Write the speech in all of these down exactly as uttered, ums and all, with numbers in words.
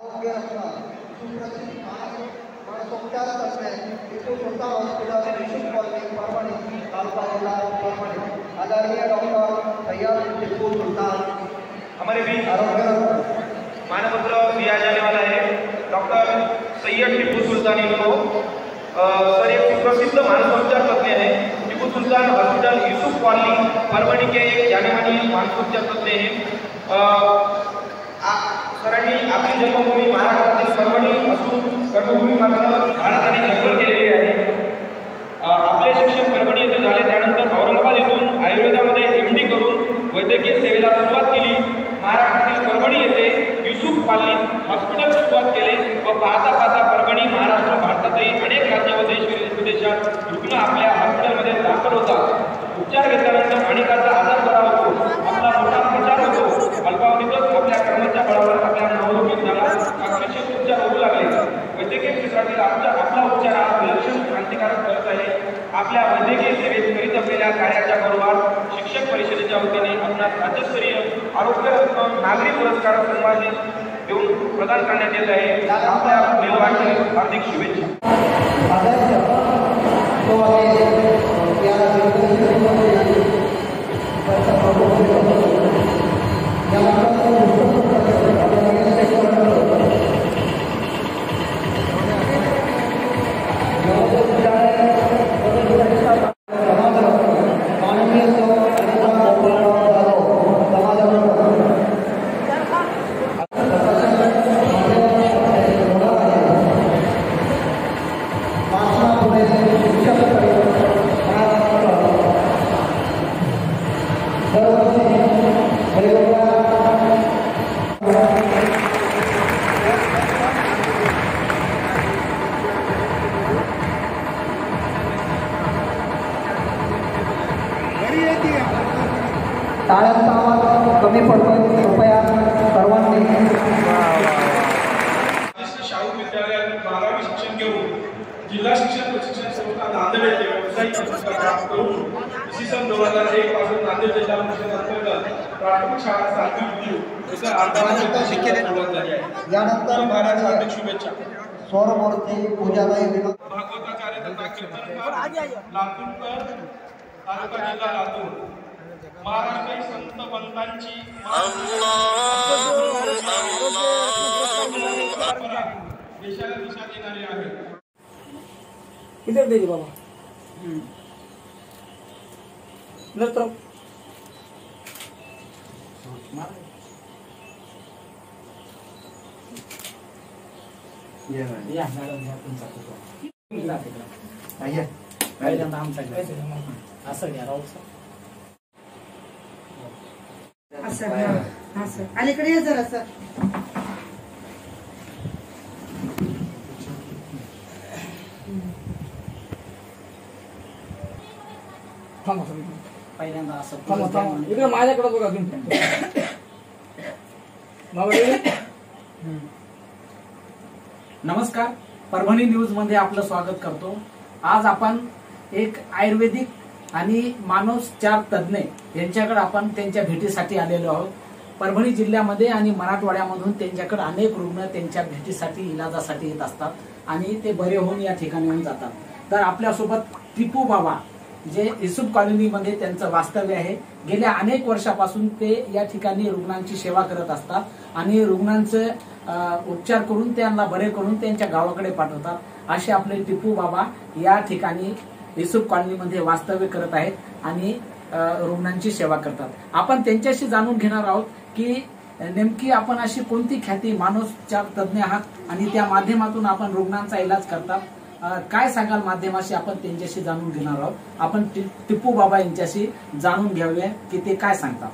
आदरणीय डॉक्टर सैयद टिप्पू सुल्तान हमारे भी मानपत्र दिया जाने वाला है। डॉक्टर सैयद टिप्पू सुल्तान इनको सर एक सुप्रसिद्ध मानसोपचार तज्ञ हैं। टिप्पू सुल्तान हॉस्पिटल यूसुफ कॉलोनी परभणी के एक जाने माने मानसोपचार तज्ञ हैं। सरांनी आपली जन्मभूमी महाराष्ट्रातील परभणी असून कर्मभूमी मात्र भारताने दखल केलेली आहे। आपले शिक्षण परभणी येथे झाले, त्यानंतर औरंगाबाद येथून आयुर्वेदामध्ये एम डी करून वैद्यकीय सेवेला सुरुवात केली। महाराष्ट्रातील परभणी येथे यूसुफ कॉलोनी हॉस्पिटल सुरुवात केले व पाहता पाहता परभणी महाराष्ट्र भारतातील अनेक राज्य व देश विदेशात रुग्ण आपल्या हॉस्पिटलमध्ये दाखल होतात। उपचार घेतल्यानंतर अनेकांचा आजार बरा होतो, आपला मोठा प्रचार होतो। अल्पावधीतच आपल्या कर्माच्या बळावर आपल्या नवरोगी ज्ञानात अक्षरशः उपचार होऊ लागले। वैद्यकीय क्षेत्रातील आपला आपला उपचार हा विलक्षण क्रांतिकारक करत आहे। आपल्या वैद्यकीय सेवेत करीत असलेल्या कार्याच्या बरोबर शिक्षक परिषदेच्या वतीने आपणास राज्यस्तरीय आरोग्य रत्न नागरी पुरस्कार सन्मानित देऊन प्रदान करण्यात येत आहे। आपल्या निर्वाहाची हार्दिक शुभेच्छा। टाळ्यांचा आवाज कमी पडतो, कृपया सर्वांनी शाहू विद्यालयात बारावी शिक्षण घेऊन जिल्हा शिक्षण प्रशिक्षण संस्था नांदेड येथे व्यावसायिक प्रशिक्षण प्राप्त करून इसवी सन दोन हजार एक पासून नांदेड जिल्हा परिषद अंतर्गत प्राथमिक शाळा सातवी विद्यू इथे आंदोलन शिक्षण सुरुवात झाली आहे। यानंतर महाराज हार्दिक शुभेच्छा। स्वरमूर्ती पूजाबाई भागवताचार्य तथा कीर्तनकार लातूरकर तालुका जिल्हा लातूर महाराष्ट्र संत पंतांची देशाला दिशा देणारी आहे। इधर देखिए बाबा, इधर तरफ या मॅडम या तुमचा आइए पहिल्यांदा आमचा असं घ्या राहू असं असं अलीकडे ये जरा सर। पहिल्यांदा असं इकडे माझ्याकडे बघा तुम्ही। नमस्कार, परभणी न्यूज मध्ये आपलं स्वागत करतो। आज आपण एक आयुर्वेदिक आणि मानसोपचार तज्ञ यांच्याकडे आपण त्यांच्या भेटीसाठी आलेलो आहोत। परभणी जिल्ह्यामध्ये आणि मराठवाड्यामधून त्यांच्याकडे अनेक रुग्ण त्यांच्या भेटीसाठी इलाजासाठी येत असतात आणि ते बरे होऊन या ठिकाणी येऊन जातात। तर आपल्यासोबत टिप्पू बाबा जे यूसुफ कॉलनीमध्ये त्यांचं वास्तव्य आहे, गेल्या अनेक वर्षापासून ते या ठिकाणी रुग्णांची सेवा करत असतात आणि रुग्णांचे उपचार करून त्यांना बरे करून त्यांच्या गावाकडे पाठवतात। असे आपले टिप्पू बाबा या ठिकाणी यूसुफ कॉलनीमध्ये वास्तव्य करत आहेत आणि रुग्णांची सेवा करतात। आपण त्यांच्याशी जाणून घेणार आहोत की नेमकी आपण अशी कोणती ख्याती मानसोपचार तज्ञ आहात आणि त्या माध्यमातून आपण रुग्णांचा इलाज करतात, काय सांगाल माध्यमाशी आपण त्यांच्याशी जाणून घेणार आहोत। आपण टिप्पू बाबा यांच्याशी जाणून घेऊया की ते काय सांगतात।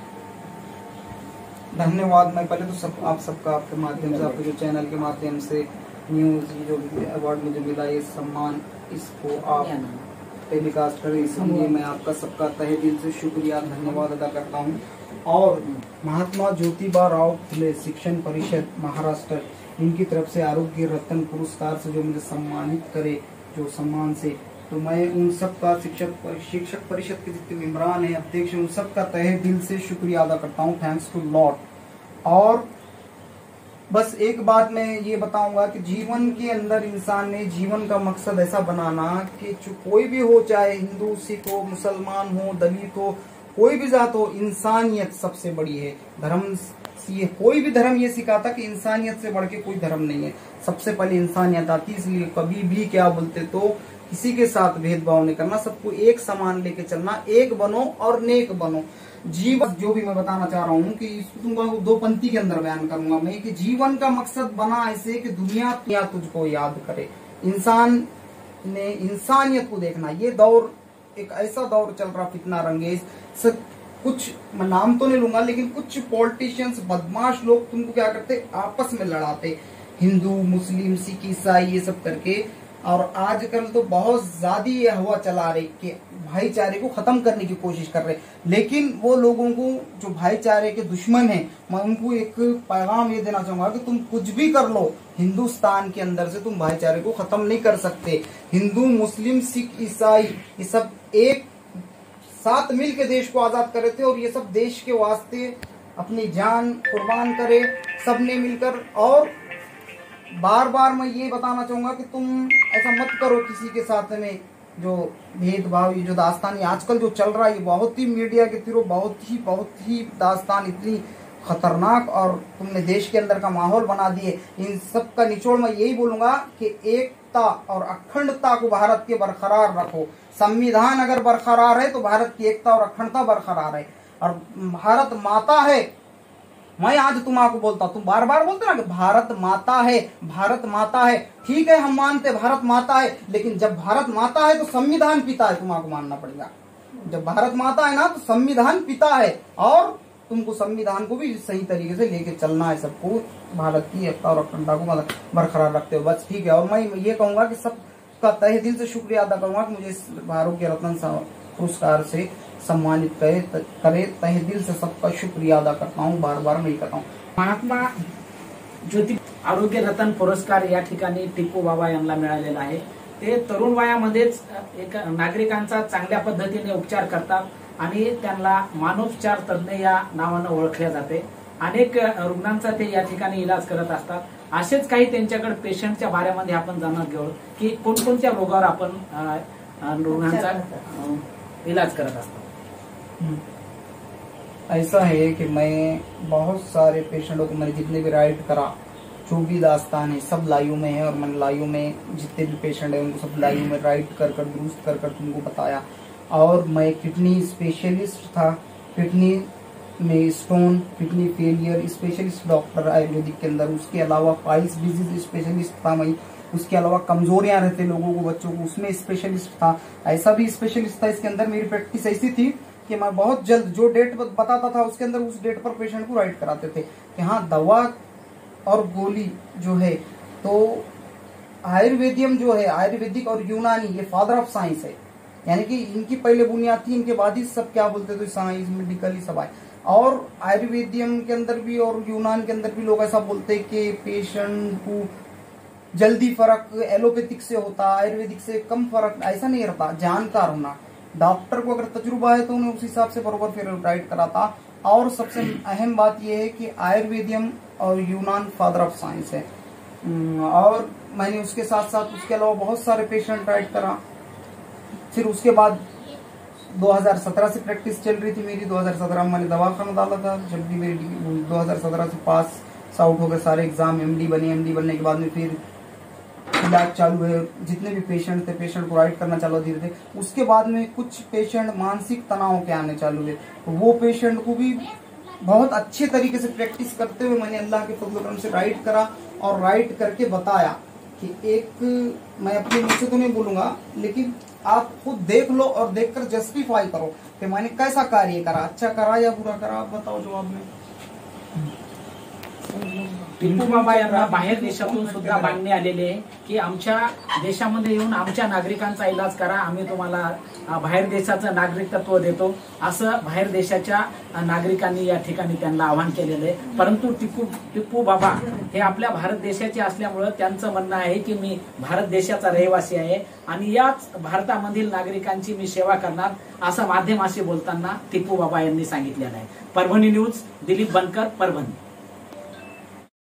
धन्यवाद। मैं पहले तो सब आप सबका आपके माध्यम से आपके जो चैनल के माध्यम से न्यूज जो अवार्ड मुझे मिला ये सम्मान इसको आप टेलीकास्ट करें, इसलिए मैं आपका सबका तहे दिल से शुक्रिया धन्यवाद अदा करता हूँ। और महात्मा ज्योतिबा राव फुले शिक्षण परिषद महाराष्ट्र इनकी तरफ से आरोग्य रत्न पुरस्कार से जो मुझे सम्मानित करे जो सम्मान से, तो मैं उन सबका शिक्षक शिक्षक परिषद के जितने मेम्बरान हैं अध्यक्ष उन सबका तहे दिल से शुक्रिया अदा करता हूँ। Thanks to lot. और बस एक बात मैं ये बताऊंगा कि जीवन के अंदर इंसान ने जीवन का मकसद ऐसा बनाना कि जो कोई भी हो, चाहे हिंदू, सिख हो, मुसलमान हो, दलित हो, कोई भी जात हो, इंसानियत सबसे बड़ी है। धर्म ये कोई भी धर्म ये सिखाता कि इंसानियत से बढ़ के कोई धर्म नहीं है, सबसे पहले इंसानियत आती। इसलिए कभी भी क्या बोलते तो किसी के साथ भेदभाव नहीं करना, सबको एक समान लेके चलना, एक बनो और नेक बनो। जीवन जो भी मैं बताना चाह रहा हूँ कि इसको तुमको दो पंक्ति के अंदर बयान करूंगा मैं कि जीवन का मकसद बना ऐसे कि दुनिया दुनिया तुझको याद करे। इंसान ने इंसानियत को देखना। ये दौर एक ऐसा दौर चल रहा फितना रंगेज, कुछ मैं नाम तो नहीं लूंगा लेकिन कुछ पॉलिटिशियंस बदमाश लोग तुमको क्या करते, आपस में लड़ाते, हिंदू मुस्लिम सिख ईसाई ये सब करके। और आजकल तो बहुत ज्यादा ये हवा चला रहे कि भाईचारे को खत्म करने की कोशिश कर रहे। लेकिन वो लोगों को जो भाईचारे के दुश्मन हैं, मैं उनको एक पैगाम ये देना चाहूंगा कि तुम कुछ भी कर लो, हिंदुस्तान के अंदर से तुम भाईचारे को खत्म नहीं कर सकते। हिंदू मुस्लिम सिख ईसाई ये सब एक साथ मिल के देश को आजाद करे थे और ये सब देश के वास्ते अपनी जान कुर्बान करे सबने मिलकर। और बार बार मैं ये बताना चाहूंगा कि तुम ऐसा मत करो किसी के साथ में जो भेदभाव, ये जो दास्तान आजकल जो चल रहा है, ये बहुत ही मीडिया के थ्रू बहुत ही बहुत ही दास्तान इतनी खतरनाक और तुमने देश के अंदर का माहौल बना दिए। इन सब का निचोड़ मैं यही बोलूंगा कि एकता और अखंडता को भारत के बरकरार रखो। संविधान अगर बरकरार है तो भारत की एकता और अखंडता बरकरार है। और भारत माता है, मैं आज तुम्हारा बोलता, तुम बार बार बोलते ना कि भारत माता है, भारत माता है, ठीक है हम मानते भारत माता है, लेकिन जब भारत माता है तो संविधान पिता है, तुम्हारा मानना पड़ेगा। जब भारत माता है ना तो संविधान पिता है और तुमको संविधान को भी सही तरीके से लेके चलना है, सबको भारत की एकता और अखंडता को बरकरार रखते हो, बस ठीक है। और मैं ये कहूंगा कि सबका तहे दिल से शुक्रिया अदा करूंगा कि मुझे इस आरोग्य रत्न पुरस्कार से सम्मानित करे करे तहे दिल से सबका शुक्रिया अदा करता हूँ, बार बार नहीं करता हूँ। महात्मा ज्योती आरोग्य रत्न पुरस्कार या ठिकाणी टिपू बाबा यांना मिळालेला आहे। ते तरुण वयामध्येच एक नागरिकांचा चांगल्या पद्धतीने उपचार करतात आणि त्यांना मानोपचार तज्ञ या नावानं ओळखले जाते। अनेक रुग्णांचा ते या ठिकाणी इलाज करत असतात। असेच काही त्यांच्याकडे पेशंटच्या बारेमध्ये आपण जाणून घेऊ की कोणकोणत्या रोगावर आपण रुग्णांचा इलाज करत असतात। ऐसा है कि मैं बहुत सारे पेशेंटों को मैंने जितने भी राइड करा, जो भी दास्तान है सब लाइव में है और मैंने लाइव में जितने भी पेशेंट है उनको सब लाइव में राइड कर कर दुरुस्त कर कर तुमको बताया। और मैं किडनी स्पेशलिस्ट था, किडनी में stone, kidney failure specialist doctor ayurvedic के अंदर। उसके अलावा पाइल्स डिजीज स्पेशलिस्ट था मैं। उसके अलावा कमजोरियां रहते लोगों को, बच्चों को, उसमें स्पेशलिस्ट था। ऐसा भी स्पेशलिस्ट था। इसके अंदर मेरी प्रैक्टिस ऐसी थी कि मैं बहुत जल्द जो डेट बताता था उसके अंदर उस डेट पर पेशेंट को राइट कराते थे कि हाँ दवा और गोली जो है। तो आयुर्वेदियम जो है, आयुर्वेदिक और यूनानी, ये फादर ऑफ साइंस है, यानी कि इनकी पहले बुनियाद थी, इनके बाद ही सब क्या बोलते थे साइंस मेडिकल ही सब आए। और आयुर्वेदियम के अंदर भी और यूनान के अंदर भी लोग ऐसा बोलते हैं कि पेशेंट को जल्दी फर्क एलोपैथिक से होता, आयुर्वेदिक से कम फर्क, ऐसा नहीं रहता। जानकार होना, डॉक्टर को अगर तजुर्बा है तो उन्हें उस हिसाब से बरोबर फिर राइट कराता। और सबसे अहम बात यह है कि आयुर्वेदियम और यूनान फादर ऑफ साइंस है। और मैंने उसके साथ साथ उसके अलावा बहुत सारे पेशेंट राइट करा। फिर उसके बाद दो हज़ार सत्रह से प्रैक्टिस चल रही थी मेरी। दो हज़ार सत्रह में मैंने दवाखाना डाला था। जब भी मेरी दो हज़ार सत्रह से पास आउट हो गए सारे एग्जाम, एमडी बने। एमडी बनने के बाद में फिर इलाज चालू है। जितने भी पेशेंट थे पेशेंट को राइट करना चालू धीरे धीरे। उसके बाद में कुछ पेशेंट मानसिक तनाव के आने चालू हुए, तो वो पेशेंट को भी बहुत अच्छे तरीके से प्रैक्टिस करते हुए मैंने अल्लाह के फजल करम से राइट करा और राइट करके बताया कि एक, मैं अपने मुंह से तो नहीं बोलूंगा लेकिन आप खुद देख लो और देखकर जस्टिफाई करो कि मैंने कैसा कार्य करा, अच्छा करा या बुरा करा, आप बताओ जवाब में। टिपू बाबा यांना बाहेर देशातून सुद्धा मागणी आलेली आहे की आमच्या देशामध्ये येऊन आमच्या नागरिकांचा इलाज करा, आम्ही तुम्हाला बाहेर देशाचं नागरिकत्व देतो, असं बाहेर देशाच्या नागरिकांनी या ठिकाणी त्यांना आवाहन केलेलं आहे। परंतु टिपू टिपू बाबा हे आपल्या भारत देशाचे असल्यामुळे त्यांचं म्हणणं आहे की मी भारत देशाचा रहिवासी आहे आणि याच भारतामधील नागरिकांची मी सेवा करणार, असं माध्यमाशी बोलताना टिपू बाबा यांनी सांगितलेलं आहे। परभणी न्यूज, दिलीप बनकर, परभणी।